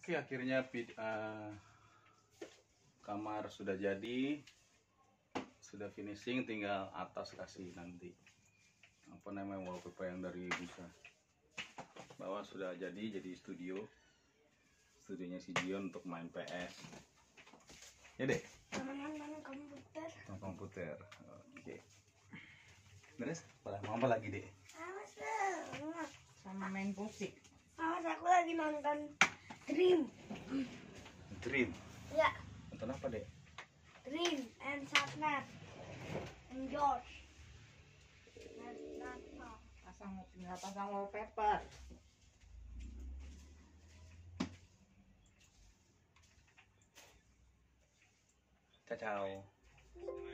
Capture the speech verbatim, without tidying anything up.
Oke, akhirnya uh, kamar sudah jadi, sudah finishing, tinggal atas kasih nanti apa namanya wallpaper yang dari Musa. Bawah sudah jadi, jadi studio, studionya si Dion untuk main P S. Ya deh. Main komputer. Main komputer. Oke. Beres? Pada mau apa lagi deh? Awas lah. Sama main musik. Awas, aku lagi nonton Dream. Dream. Ya. Nonton apa deh? Dream and Satnat and George. Pasang tinggal pasang wallpaper. Ciao.